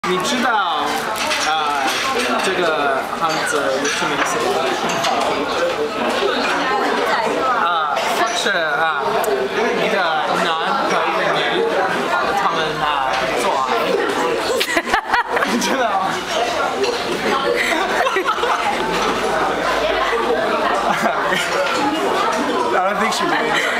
你知道这个汉字有什么意思吗？是一个男和一个女，他们做爱，你知道吗？I don't think she did.